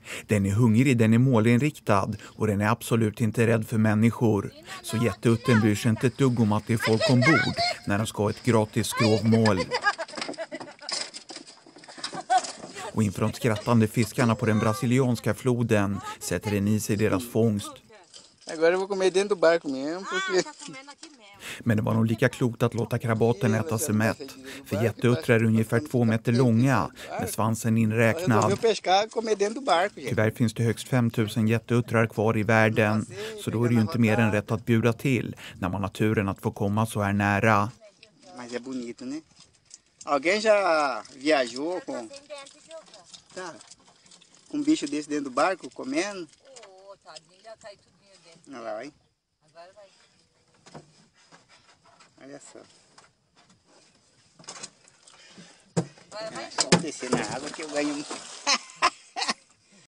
Den är hungrig, den är målinriktad och den är absolut inte rädd för människor. Så jätteutten bryr sig inte ett dugg om att det är folk ombord när de ska ha ett gratis skrovmål. Och inför de skrattande fiskarna på den brasilianska floden sätter den i sig deras fångst. Men det var nog lika klokt att låta krabaten äta sig mätt. För jätteuttrar är ungefär 2 meter långa med svansen inräknad. Tyvärr finns det högst 5000 jätteuttrar kvar i världen. Så då är det ju inte mer än rätt att bjuda till när man har turen att få komma så här nära. Mas é bonito, né? Alguém já viajou com bicho desse dentro do barco, comendo? Ô, tadinho, já caiu tudinho dentro. Olha lá, hein? Agora vai. Olha só. Agora vai. Vou descer na água que eu ganho